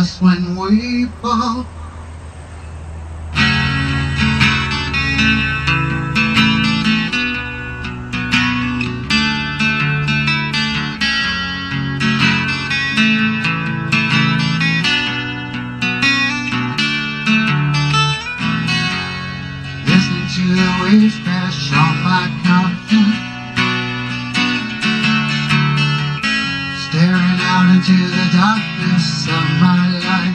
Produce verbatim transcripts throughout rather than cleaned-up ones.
just when we fall. Listening to the waves crash on my conscience, staring out into the darkness of my life.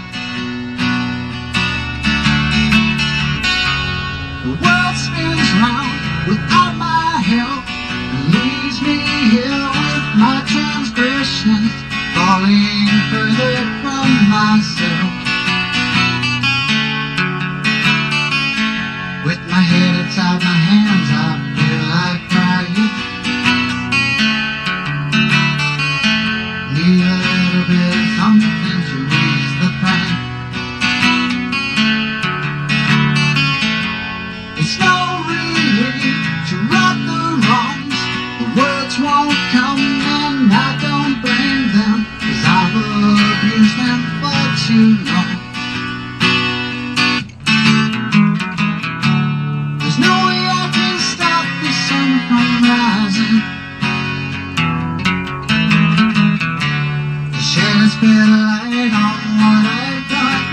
The world spins round without my help, and leaves me here with my transgressions, falling further from myself. With my head inside my hands, I feel like crying. Need a little bit of something to ease the pain. It's no relief to right the wrongs. The words won't come and I don't blame them, 'cause I've abused them for too long. There's no way I can stop the sun from rising. Shed a bit of light on what I've done.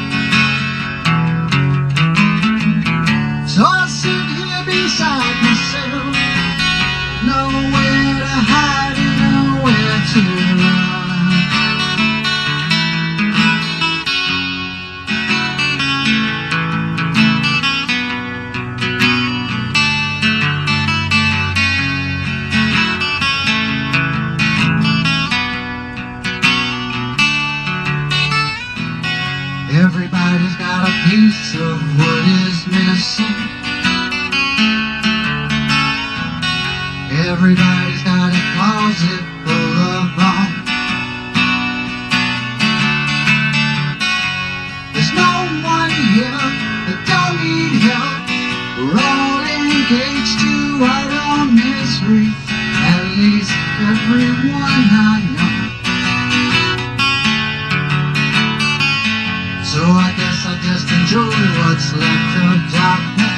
So I sit here beside myself, nowhere to hide and nowhere to run. Everybody's got a piece of what is missing. Everybody's got a closet full of bones. There's no one here that don't need help. We're all engaged to our own misery, at least everyone I know. So I guess I just enjoy what's left of darkness.